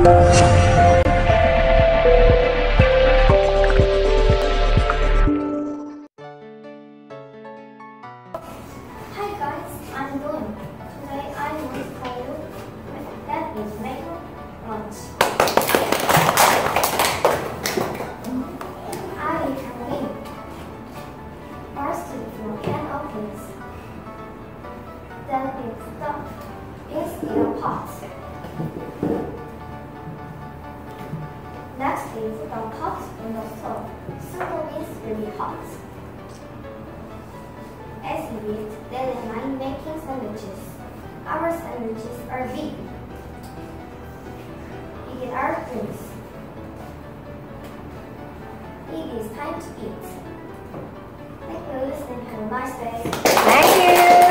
Hi guys, I'm Dawn. Today I want to tell you that is making lunch. I can win. First you can open it. Then it's in a pot. Next is the pot in the stove. Simple means really hot. As we eat daily night making sandwiches. Our sandwiches are big. We get our drinks. It is time to eat. Thank you for listening. Have a nice day. Thank you.